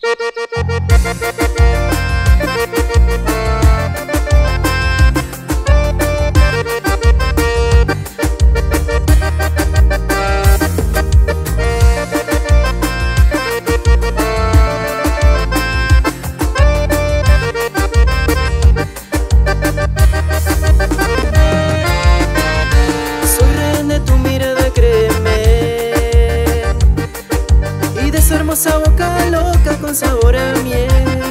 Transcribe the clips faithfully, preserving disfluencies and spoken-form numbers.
Hermosa boca loca con sabor a miel.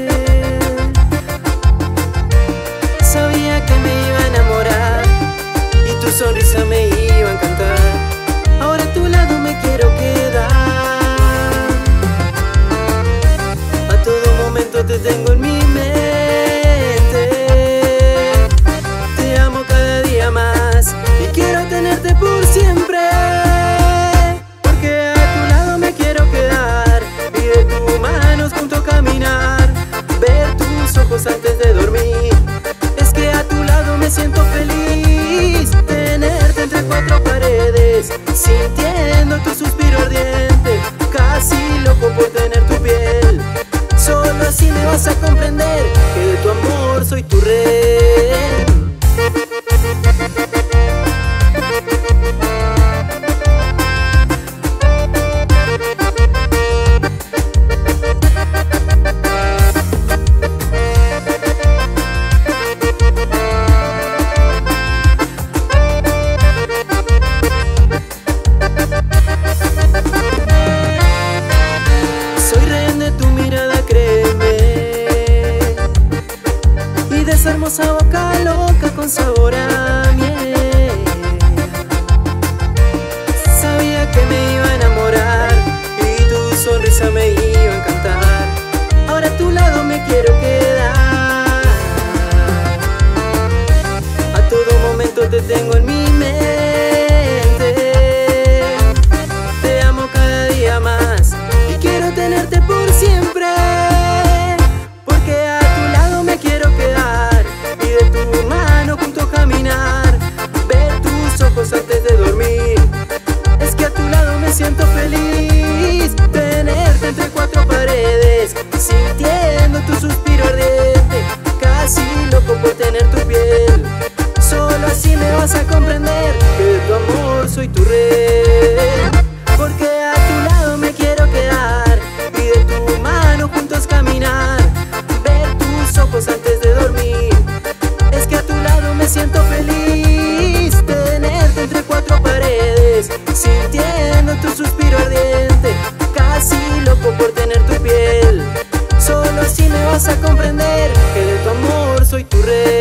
Sabía que me iba a enamorar y tu sonrisa me iba a encantar. Ahora a tu lado me quiero quedar. A todo momento te tengo en mi mente. Te amo cada día más y quiero tenerte por siempre. Antes de dormir, es que a tu lado me siento feliz. Tenerte entre cuatro paredes, sintiendo tu suspiro ardiente, casi loco por tener tu piel. Solo así me vas a comprender que de tu amor soy tu rey. Esa hermosa boca loca con sabor a miel. Sabía que me iba a enamorar y tu sonrisa me iba a encantar. Ahora a tu lado me quiero quedar. A todo momento te tengo en mi mente. Te amo cada día más y quiero tenerte por siempre. Porque a tu lado me quiero quedar. Antes de dormir, es que a tu lado me siento feliz. Tenerte entre cuatro paredes, sintiendo tu suspiro ardiente, casi loco por tener tu piel. Solo así me vas a comprender que de tu amor soy tu rey. Porque a tu lado me quiero quedar y de tu mano juntos caminar, ver tus ojos antes de dormir. Es que a tu lado me siento feliz. Tenerte entre cuatro paredes, sintiendo tu suspiro ardiente, casi loco por tener tu piel. Solo así me vas a comprender que de tu amor soy tu rey.